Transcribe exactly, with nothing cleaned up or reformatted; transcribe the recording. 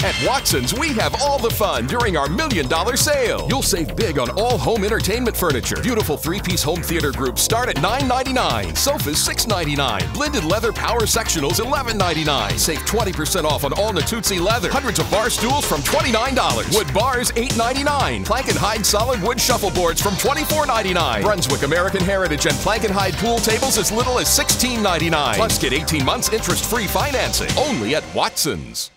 At Watson's, we have all the fun during our Million Dollar Sale. You'll save big on all home entertainment furniture. Beautiful three-piece home theater groups start at nine ninety-nine. Sofas six ninety-nine. Blended leather power sectionals eleven ninety-nine. Save twenty percent off on all Natuzzi leather. Hundreds of bar stools from twenty-nine dollars. Wood bars eight ninety-nine. Plank and Hide solid wood shuffleboards from twenty-four ninety-nine. Brunswick American Heritage and Plank and Hide pool tables as little as sixteen ninety-nine. Plus get eighteen months interest-free financing. Only at Watson's.